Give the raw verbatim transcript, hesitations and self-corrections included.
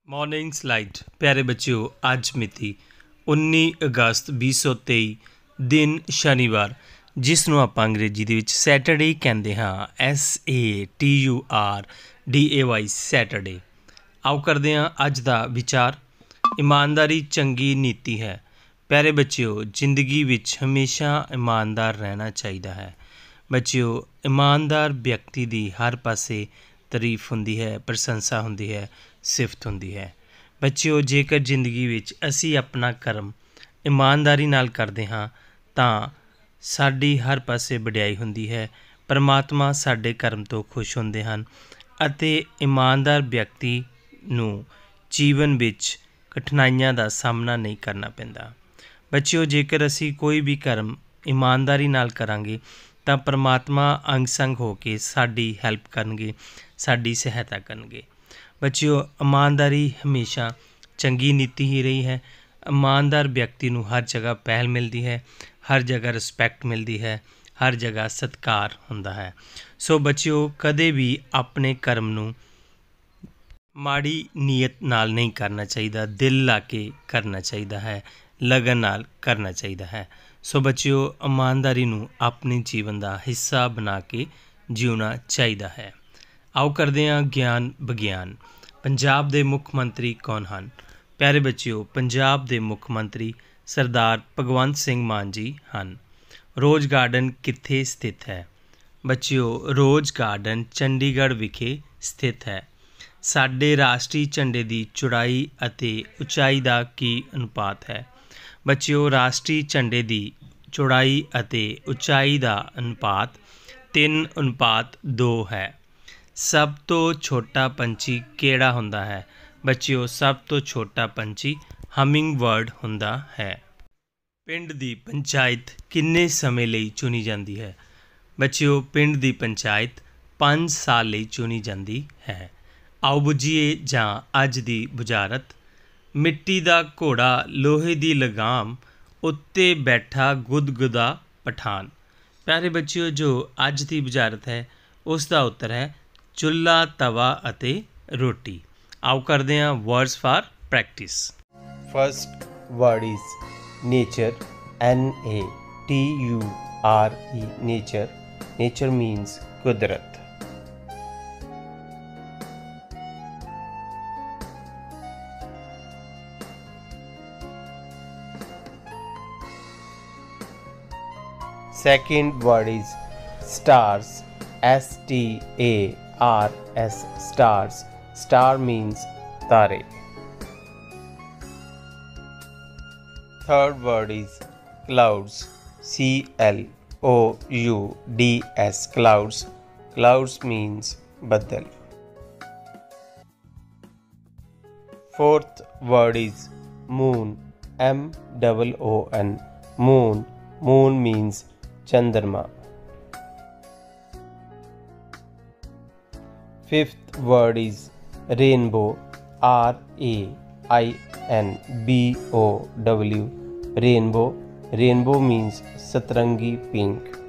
Morning slide. प्यारे बच्चों, आज मिति उन्नीस अगस्त बीस सौ तेई दिन शनिवार, जिसनों आप अंग्रेजी दे विच सैटरडे कहते हाँ। S A T U R D A Y Saturday. आओ करते हैं अज का विचार। ईमानदारी चंगी नीति है। प्यारे बच्चों, जिंदगी विच हमेशा ईमानदार रहना चाहिए है। बच्चों, ईमानदार व्यक्ति की हर पासे तारीफ होंदी है, प्रशंसा होंदी है, सिफत होंदी है। बच्चों, जेकर जिंदगी विच असी अपना कर्म ईमानदारी नाल करते हाँ तां साडी हर पासे वडियाई होंदी है। परमात्मा साडे कर्म तो खुश होंदे हन अते ईमानदार व्यक्ति नूं जीवन विच कठिनाइयां दा सामना नहीं करना पैंदा। बच्चों, जेकर असी कोई भी कर्म ईमानदारी नाल करांगे तां परमात्मा अंग संग हो के साडी हैल्प करनगे, साडी सहायता करनगे। बच्चों, ईमानदारी हमेशा चंगी नीति ही रही है। ईमानदार व्यक्ति नूं हर जगह पहल मिलती है, हर जगह रिस्पैक्ट मिलती है, हर जगह सत्कार हुंदा है। सो बच्चों, कदे भी अपने कर्म नूं माड़ी नीयत नाल नहीं करना चाहिए, दिल ला के करना चाहिए है, लगन नाल करना चाहिए है। सो बच्चों, ईमानदारी नूं अपने जीवन का हिस्सा बना के जीना चाहिए है। आओ करते हैं ज्ञान विज्ञान। पंजाब के मुख मंत्री कौन हैं? प्यारे बच्चों, पंजाब के मुख मंत्री सरदार भगवंत सिंह मान जी हैं। रोज़ गार्डन कित्थे स्थित है? बच्चों, रोज़ गार्डन चंडीगढ़ विखे स्थित है। साडे राष्ट्रीय झंडे की चौड़ाई अते उचाई का की अनुपात है? बच्चों, राष्ट्रीय झंडे की चौड़ाई अते उचाई का अनुपात तीन अनुपात दो है। सब तो छोटा पंछी केड़ा हुंदा है? बच्चों, सब तो छोटा पंछी हमिंग बर्ड हुंदा है। पिंड दी पंचायत किन्ने समय लई चुनी जाती है? बच्चों, पिंड दी पंचायत पाँच साल लई चुनी जाती है। आओ बुझीए जां अज दी बुझारत। मिट्टी दा घोड़ा लोहे दी लगाम उत्ते बैठा गुदगुदा पठान। प्यारे बच्चों, जो अज दी बुझारत है उसका उत्तर है चुल्हा तवा अते रोटी। आओ करते हैं words for practice. First word is nature, N A T U R E nature. Nature means कुदरत। Second word is stars, S T A R S, stars. Star means tare. Third word is clouds, C L O U D S, clouds. Clouds means baddal. Fourth word is moon, M O O N, moon. Moon means Chandrama. Fifth word is rainbow, R A I N B O W, rainbow. Rainbow means satrangi pink.